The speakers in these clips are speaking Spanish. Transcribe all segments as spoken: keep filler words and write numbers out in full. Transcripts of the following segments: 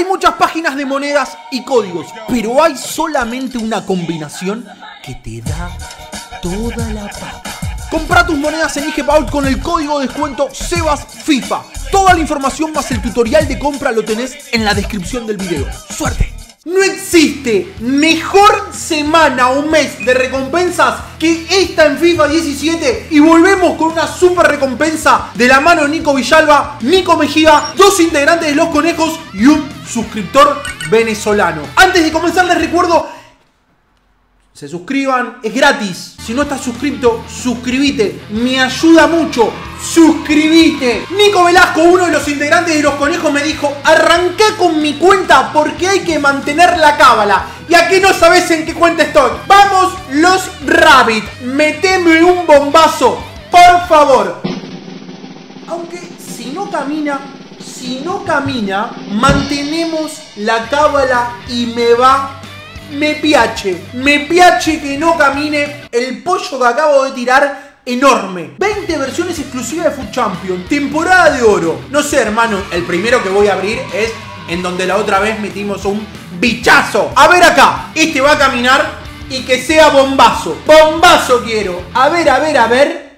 Hay muchas páginas de monedas y códigos, pero hay solamente una combinación que te da toda la papa. Compra tus monedas en IGPaul con el código de descuento SebasFIFA. Toda la información más el tutorial de compra lo tenés en la descripción del video. ¡Suerte! No existe mejor semana o mes de recompensas que esta en FIFA diecisiete. Y volvemos con una super recompensa de la mano de Nico Villalba, Nico Mejía, dos integrantes de Los Conejos y un suscriptor venezolano. Antes de comenzar les recuerdo, se suscriban, es gratis. Si no estás suscrito, suscríbete, me ayuda mucho. Suscríbete. Nico Velasco, uno de los integrantes de Los Conejos, me dijo: arranqué con mi cuenta porque hay que mantener la cábala. Y aquí no sabes en qué cuenta estoy. Vamos los Rabbit, meteme un bombazo, por favor. Aunque si no camina, si no camina, mantenemos la cábala y me va. Me piache, me piache que no camine el pollo que acabo de tirar. Enorme, veinte versiones exclusivas de Food Champion, temporada de oro. No sé, hermano, el primero que voy a abrir es en donde la otra vez metimos un bichazo. A ver acá, este va a caminar y que sea bombazo. Bombazo quiero. A ver, a ver, a ver.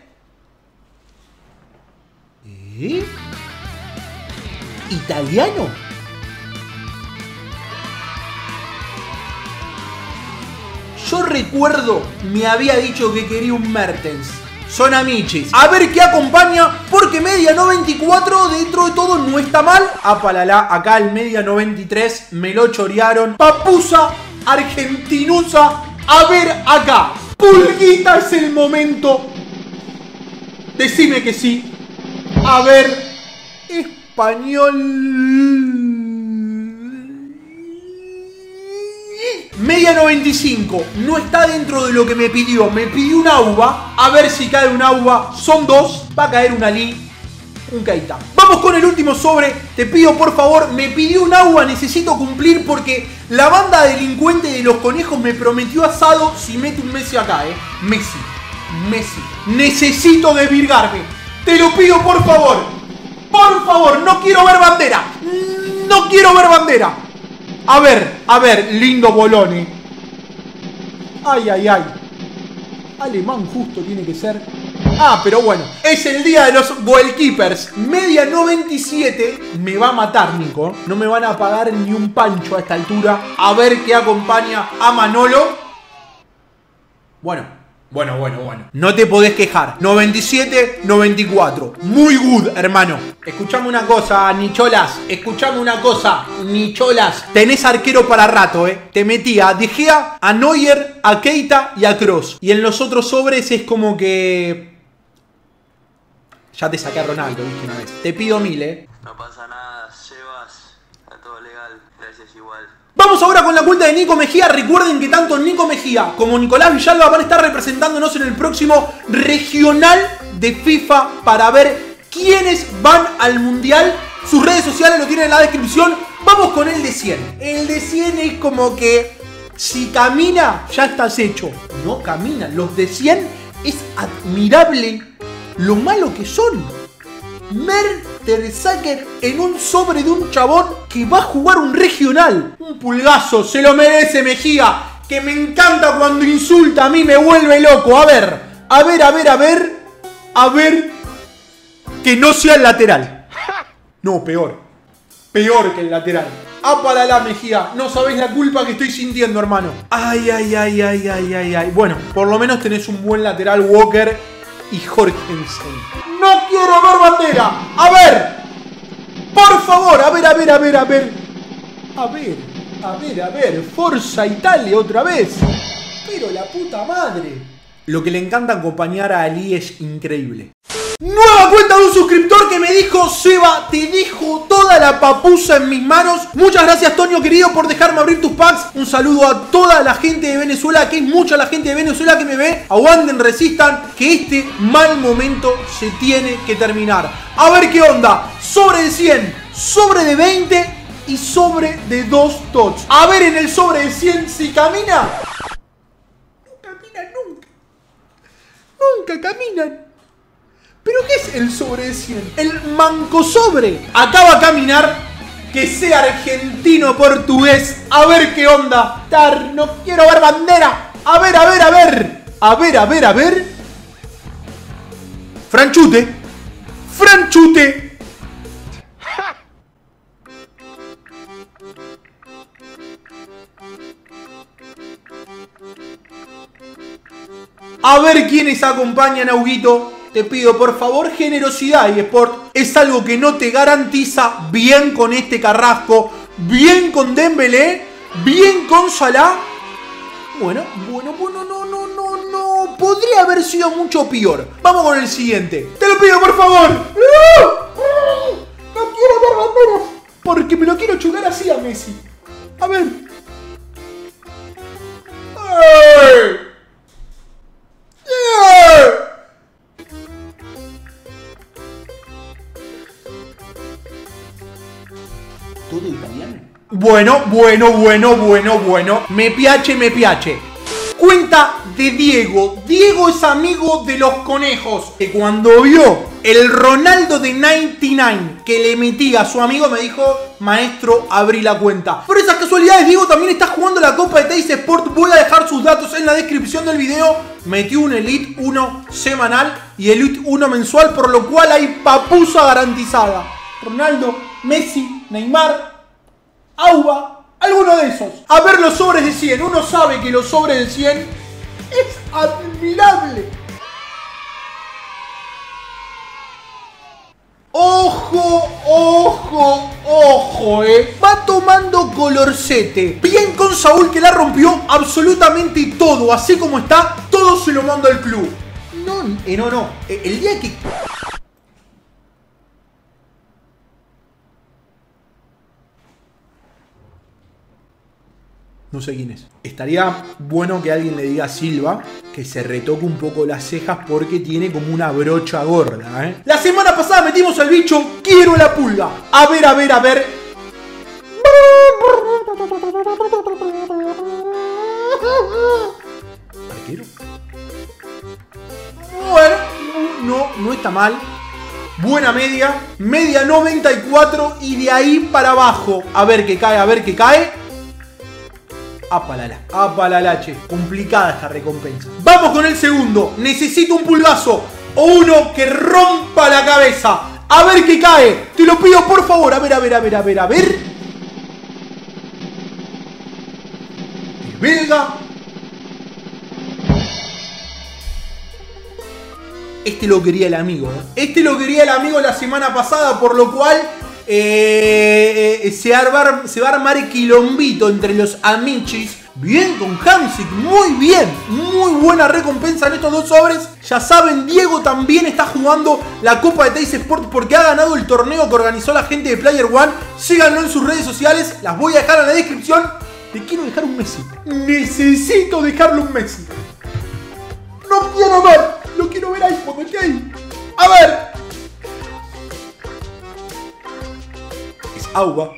¿Eh? ¿Italiano? Yo recuerdo, me había dicho que quería un Mertens. Son amichis. A ver qué acompaña, porque media noventa y cuatro dentro de todo no está mal. Apalala, acá el media noventa y tres me lo chorearon. Papusa argentinusa. A ver acá. Pulguita, es el momento. Decime que sí. A ver. Español. Media noventa y cinco, no está dentro de lo que me pidió. Me pidió un Auba, a ver si cae un Auba. Son dos, va a caer un Ali, un Keita. Vamos con el último sobre. Te pido por favor, me pidió un Auba, necesito cumplir porque la banda delincuente de Los Conejos me prometió asado si mete un Messi acá, eh. Messi, Messi, necesito desvirgarme. Te lo pido por favor, por favor, no quiero ver bandera. No quiero ver bandera. A ver, a ver, lindo Boloni. Ay, ay, ay. Alemán justo tiene que ser. Ah, pero bueno, es el día de los goalkeepers. Media noventa y siete. Me va a matar, Nico. No me van a pagar ni un pancho a esta altura. A ver qué acompaña a Manolo. Bueno. Bueno, bueno, bueno. No te podés quejar. noventa y siete, noventa y cuatro. Muy good, hermano. Escuchame una cosa, Nicholas. Escuchame una cosa, Nicholas. Tenés arquero para rato, eh. Te metí a De Gea, a Neuer, a Keita y a Kroos. Y en los otros sobres es como que... Ya te saqué a Ronaldo, viste, una vez. Te pido mil, eh. No pasa nada, Sebas. Está todo legal. Gracias igual. Vamos ahora con la cuenta de Nico Mejía. Recuerden que tanto Nico Mejía como Nicolás Villalba van a estar representándonos en el próximo regional de FIFA para ver quiénes van al mundial. Sus redes sociales lo tienen en la descripción. Vamos con el de cien. El de cien es como que si camina ya estás hecho. No camina. Los de cien es admirable lo malo que son. Mertesacker en un sobre de un chabón que va a jugar un regional. Un pulgazo, se lo merece Mejía, que me encanta cuando insulta, a mí me vuelve loco. A ver, a ver, a ver, a ver, a ver, que no sea el lateral. No, peor, peor que el lateral. Apa la Mejía, no sabés la culpa que estoy sintiendo, hermano. Ay, ay, ay, ay, ay, ay, ay. Bueno, por lo menos tenés un buen lateral, Walker y Jorgensen. No quiero ver bandera. A ver. Por favor. A ver, a ver, a ver, a ver. A ver, a ver, a ver. Forza Italia otra vez. Pero la puta madre. Lo que le encanta acompañar a Ali es increíble. Nueva cuenta de un suscriptor que me dijo: Seba, te dejo toda la papusa en mis manos. Muchas gracias, Toño querido, por dejarme abrir tus packs. Un saludo a toda la gente de Venezuela, que es mucha la gente de Venezuela que me ve. Aguanten, resistan, que este mal momento se tiene que terminar. A ver qué onda. Sobre de cien, sobre de veinte y sobre de dos tots. A ver en el sobre de cien si camina. No camina nunca. Nunca caminan. ¿Pero qué es el sobre de cien? El manco sobre. Acá va a caminar que sea argentino-portugués. A ver qué onda. Tar, no quiero ver bandera. A ver, a ver, a ver. A ver, a ver, a ver. Franchute. Franchute. A ver quiénes acompañan a Huguito. Te pido por favor generosidad, eSport. Es algo que no te garantiza. Bien con este Carrasco. Bien con Dembélé. Bien con Salah. Bueno, bueno, bueno, no, no, no, no. Podría haber sido mucho peor. Vamos con el siguiente. Te lo pido por favor. No, no quiero ver banderas. Porque me lo quiero chugar así a Messi. A ver. ¡Ay! ¿Todo italiano? Bueno, bueno, bueno, bueno, bueno. Me piace, me piace. Cuenta de Diego. Diego es amigo de los conejos. Que cuando vio el Ronaldo de noventa y nueve que le emitía a su amigo, me dijo: maestro, abrí la cuenta. Por esas casualidades, Diego también está jugando la Copa de Teis Sport. Voy a dejar sus datos en la descripción del video. Metió un Elite uno semanal y Elite uno mensual, por lo cual hay papusa garantizada. Ronaldo, Messi, Neymar, Auba, alguno de esos. A ver los sobres de cien. Uno sabe que los sobres de cien es admirable. Ojo, ojo, ojo, eh. Va tomando colorcete. Bien con Saúl, que la rompió absolutamente todo. Así como está, todo se lo manda al club. No, eh, no, no. Eh, el día que... No sé quién es. Estaría bueno que alguien le diga a Silva que se retoque un poco las cejas porque tiene como una brocha gorda, ¿eh? La semana pasada metimos al bicho Quiero la pulga. A ver, a ver, a ver. ¿Arquero? Bueno, no, no está mal. Buena media. Media noventa y cuatro y de ahí para abajo. A ver qué cae, a ver qué cae. Apalala, apalalache. Complicada esta recompensa. Vamos con el segundo. Necesito un pulgazo o uno que rompa la cabeza. A ver qué cae. Te lo pido por favor. A ver, a ver, a ver, a ver, a ver. El belga. Este lo quería el amigo, ¿eh? Este lo quería el amigo la semana pasada, por lo cual... Eh, eh, se, arbar, se va a armar quilombito entre los amichis. Bien con Hamsik, muy bien. Muy buena recompensa en estos dos sobres. Ya saben, Diego también está jugando la Copa de Teis Sport porque ha ganado el torneo que organizó la gente de Player One. Síganlo en sus redes sociales, las voy a dejar en la descripción. Le quiero dejar un Messi. Necesito dejarle un Messi. No quiero ver, lo quiero ver ahí, porque está ahí. A ver. Agua.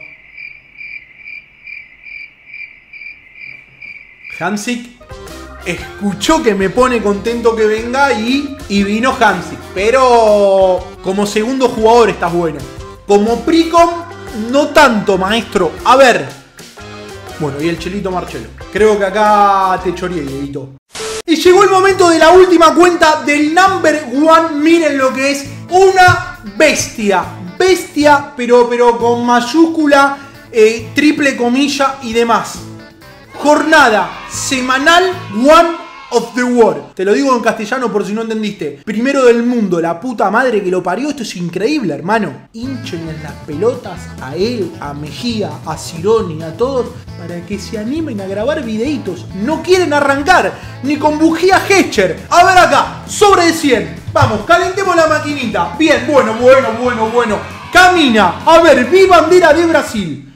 Hamsik escuchó que me pone contento que venga y, y vino Hamsik. Pero como segundo jugador estás bueno. Como Pricom, no tanto, maestro. A ver. Bueno, y el Chelito Marcelo. Creo que acá te choreé, Dieguito. Y llegó el momento de la última cuenta del number one. Miren lo que es una bestia. Bestia, pero, pero con mayúscula, eh, triple comilla y demás. Jornada semanal One of the World. Te lo digo en castellano por si no entendiste. Primero del mundo, la puta madre que lo parió. Esto es increíble, hermano. Hinchen en las pelotas a él, a Mejía, a Cironi, a todos, para que se animen a grabar videitos. No quieren arrancar, ni con bujía Hecher. A ver acá, sobre de cien. Vamos, calentemos la maquinita. Bien, bueno, bueno, bueno, bueno. Camina. A ver, vi bandera de Brasil.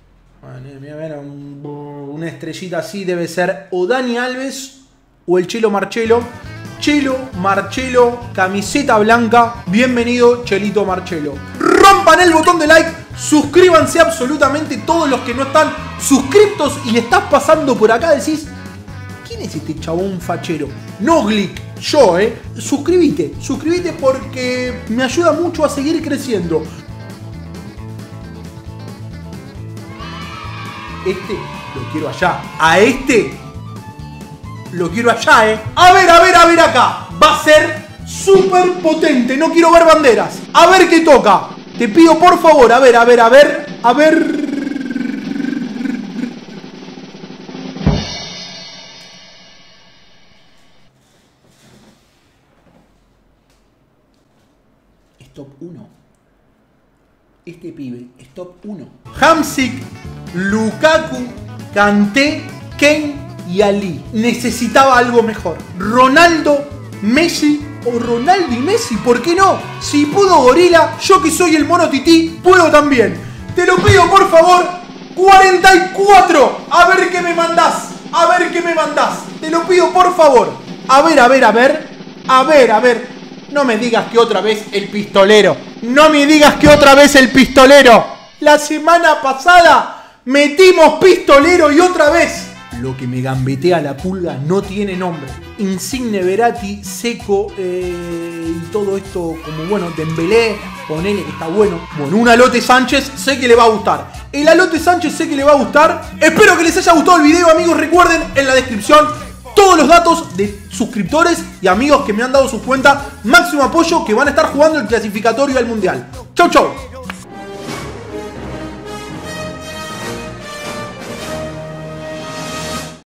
Una estrellita así debe ser o Dani Alves o el Chelo Marcelo. Chelo Marcelo, camiseta blanca. Bienvenido, Chelito Marcelo. Rompan el botón de like. Suscríbanse absolutamente todos los que no están suscriptos y le estás pasando por acá. Decís, ¿quién es este chabón fachero? No Glick. Yo, eh. Suscríbete, suscríbete porque me ayuda mucho a seguir creciendo. Este lo quiero allá. A este lo quiero allá, eh. A ver, a ver, a ver acá. Va a ser súper potente. No quiero ver banderas. A ver qué toca. Te pido por favor. A ver, a ver, a ver. A ver. Es top uno. Este pibe es top uno. Hamsik, Lukaku, Kanté, Kane y Ali. Necesitaba algo mejor. Ronaldo, Messi o Ronaldo y Messi, ¿por qué no? Si pudo Gorila, yo que soy el mono tití, puedo también. Te lo pido por favor. cuarenta y cuatro. A ver qué me mandás. A ver qué me mandás. Te lo pido por favor. A ver, a ver, a ver. A ver, a ver. No me digas que otra vez el pistolero. No me digas que otra vez el pistolero. La semana pasada metimos pistolero y otra vez. Lo que me gambetea la pulga no tiene nombre. Insigne, Verratti, Seco eh, y todo esto como bueno, Dembélé, ponele que está bueno. Bueno, un Alote Sánchez sé que le va a gustar. El Alote Sánchez sé que le va a gustar. Espero que les haya gustado el video, amigos. Recuerden en la descripción todos los datos de suscriptores y amigos que me han dado sus cuentas. Máximo apoyo, que van a estar jugando el clasificatorio al mundial. Chau, chau.